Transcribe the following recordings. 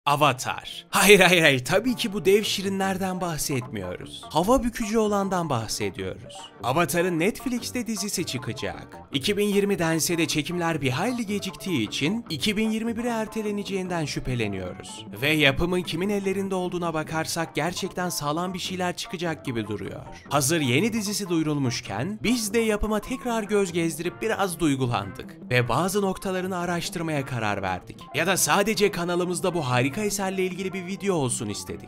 Avatar. Hayır, tabii ki bu dev şirinlerden bahsetmiyoruz. Hava bükücü olandan bahsediyoruz. Avatar'ın Netflix'te dizisi çıkacak. 2020'dense de çekimler bir hayli geciktiği için 2021'e erteleneceğinden şüpheleniyoruz. Ve yapımın kimin ellerinde olduğuna bakarsak gerçekten sağlam bir şeyler çıkacak gibi duruyor. Hazır yeni dizisi duyurulmuşken biz de yapıma tekrar göz gezdirip biraz duygulandık ve bazı noktalarını araştırmaya karar verdik. Ya da sadece kanalımızda bu harika eserle ilgili bir video olsun istedik.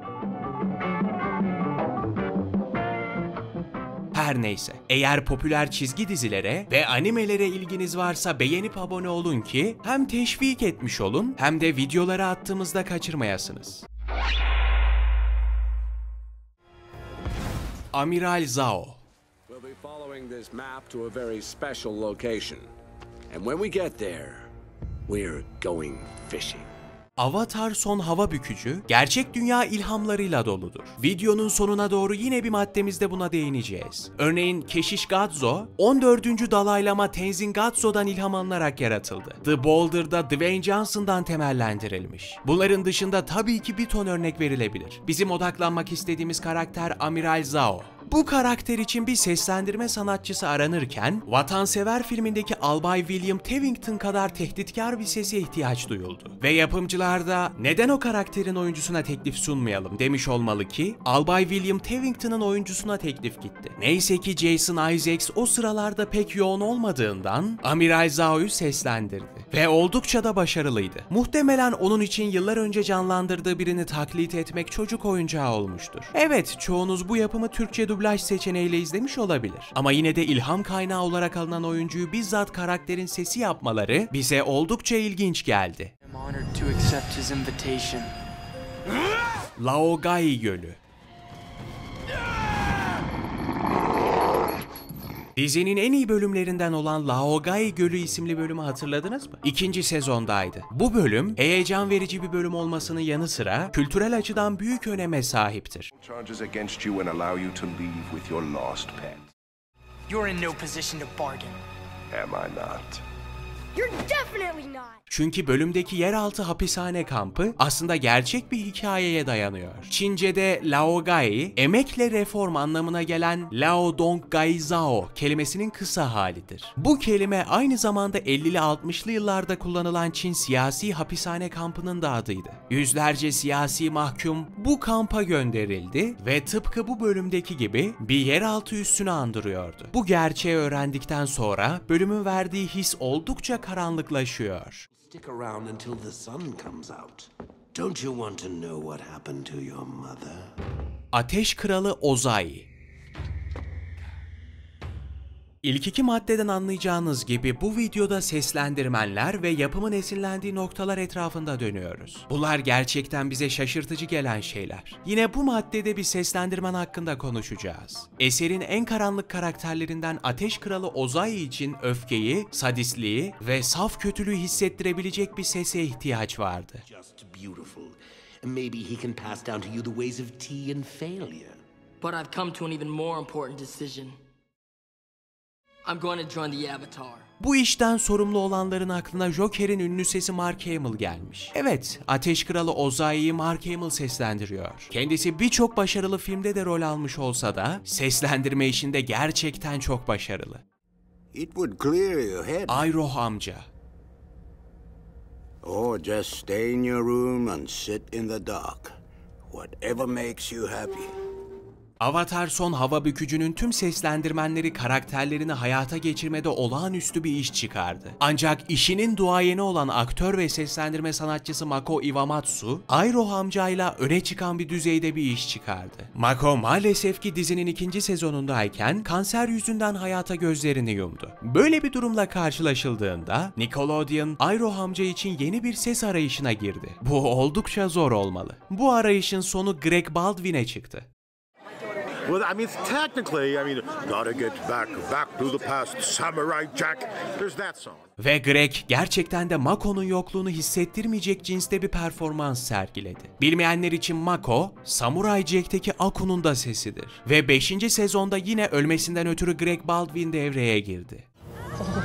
Her neyse, eğer popüler çizgi dizilere ve animelere ilginiz varsa beğenip abone olun ki hem teşvik etmiş olun hem de videoları attığımızda kaçırmayasınız. Amiral Zhao. We'll be following this map to a very special location. And when we get there, we're going fishing. Avatar Son Hava Bükücü, gerçek dünya ilhamlarıyla doludur. Videonun sonuna doğru yine bir maddemizde buna değineceğiz. Örneğin Keşiş Gadzo, 14. Dalai Lama Tenzin Gadzo'dan ilham alınarak yaratıldı. The Boulder'da Dwayne Johnson'dan temellendirilmiş. Bunların dışında tabii ki bir ton örnek verilebilir. Bizim odaklanmak istediğimiz karakter Amiral Zhao. Bu karakter için bir seslendirme sanatçısı aranırken, Vatansever filmindeki Albay William Tevington kadar tehditkar bir sese ihtiyaç duyuldu. Ve yapımcılar da neden o karakterin oyuncusuna teklif sunmayalım demiş olmalı ki, Albay William Tevington'ın oyuncusuna teklif gitti. Neyse ki Jason Isaacs o sıralarda pek yoğun olmadığından Amiral Zhao'yu seslendirdi. Ve oldukça da başarılıydı. Muhtemelen onun için yıllar önce canlandırdığı birini taklit etmek çocuk oyuncağı olmuştur. Evet, çoğunuz bu yapımı Türkçe dublaj seçeneğiyle izlemiş olabilir. Ama yine de ilham kaynağı olarak alınan oyuncuyu bizzat karakterin sesi yapmaları bize oldukça ilginç geldi. Laogai Gölü. Dizinin en iyi bölümlerinden olan Laogai Gölü isimli bölümü hatırladınız mı? 2. sezondaydı. Bu bölüm heyecan verici bir bölüm olmasının yanı sıra kültürel açıdan büyük öneme sahiptir. You're in no position to bargain. Am I not? You're definitely not. Çünkü bölümdeki yeraltı hapishane kampı aslında gerçek bir hikayeye dayanıyor. Çince'de Laogai, emekle reform anlamına gelen Lao Dong Gai Zhao kelimesinin kısa halidir. Bu kelime aynı zamanda 50'li 60'lı yıllarda kullanılan Çin siyasi hapishane kampının da adıydı. Yüzlerce siyasi mahkum bu kampa gönderildi ve tıpkı bu bölümdeki gibi bir yeraltı üssünü andırıyordu. Bu gerçeği öğrendikten sonra bölümün verdiği his oldukça karanlıklaşıyor. Stick around until the sun comes out. Don't you want to know what happened to your mother? Ateş Kralı Ozai. İlk iki maddeden anlayacağınız gibi bu videoda seslendirmenler ve yapımın esinlendiği noktalar etrafında dönüyoruz. Bunlar gerçekten bize şaşırtıcı gelen şeyler. Yine bu maddede bir seslendirmen hakkında konuşacağız. Eserin en karanlık karakterlerinden Ateş Kralı Ozai için öfkeyi, sadistliği ve saf kötülüğü hissettirebilecek bir sese ihtiyaç vardı. Just beautiful. And maybe he can pass down to you the ways of tea and failure. But I've come to an even more important decision. I'm going to join the Avatar. Bu işten sorumlu olanların aklına Joker'in ünlü sesi Mark Hamill gelmiş. Evet, Ateş Kralı Ozai'yi Mark Hamill seslendiriyor. Kendisi birçok başarılı filmde de rol almış olsa da seslendirme işinde gerçekten çok başarılı. It would clear your head. Iroh amca. Or just stay in your room and sit in the dark. Whatever makes you happy. Avatar Son Hava Bükücü'nün tüm seslendirmenleri karakterlerini hayata geçirmede olağanüstü bir iş çıkardı. Ancak işinin duayeni olan aktör ve seslendirme sanatçısı Mako Iwamatsu, Iroh amcayla öne çıkan bir düzeyde bir iş çıkardı. Mako maalesef ki dizinin 2. sezonundayken kanser yüzünden hayata gözlerini yumdu. Böyle bir durumla karşılaşıldığında Nickelodeon, Iroh amca için yeni bir ses arayışına girdi. Bu oldukça zor olmalı. Bu arayışın sonu Greg Baldwin'e çıktı. Well, I mean, technically, gotta get back to the past, Samurai Jack. There's that song. Ve Greg gerçekten de Mako'nun yokluğunu hissettirmeyecek cinste bir performans sergiledi. Bilmeyenler için Mako, Samurai Jack'teki Aku'nun da sesidir. Ve 5. sezonda yine ölmesinden ötürü Greg Baldwin devreye girdi.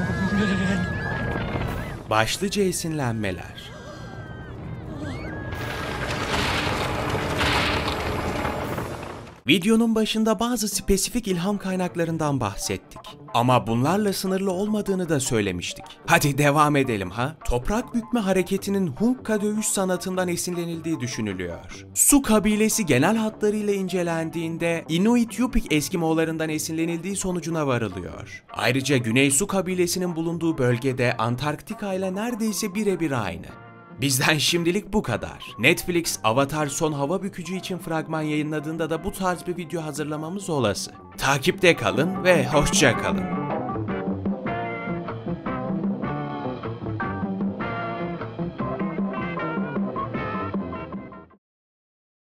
Başlıca esinlenmeler. Videonun başında bazı spesifik ilham kaynaklarından bahsettik. Ama bunlarla sınırlı olmadığını da söylemiştik. Hadi devam edelim ha. Toprak bükme hareketinin Hunkka dövüş sanatından esinlenildiği düşünülüyor. Su kabilesi genel hatlarıyla incelendiğinde Inuit Yupik Eskimolarından esinlenildiği sonucuna varılıyor. Ayrıca Güney Su kabilesinin bulunduğu bölgede Antarktika ile neredeyse birebir aynı. Bizden şimdilik bu kadar. Netflix, Avatar Son Hava Bükücü için fragman yayınladığında da bu tarz bir video hazırlamamız olası. Takipte kalın ve hoşça kalın.